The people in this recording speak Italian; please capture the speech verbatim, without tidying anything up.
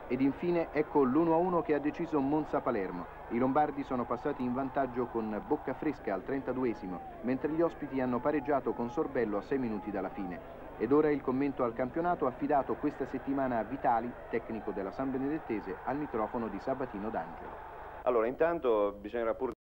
Ed infine ecco l'uno a uno che ha deciso Monza-Palermo. I lombardi sono passati in vantaggio con Boccafresca al trentaduesimo, mentre gli ospiti hanno pareggiato con Sorbello a sei minuti dalla fine. Ed ora il commento al campionato affidato questa settimana a Vitali, tecnico della San Benedettese, al microfono di Sabatino D'Angelo. Allora, intanto bisognerà pur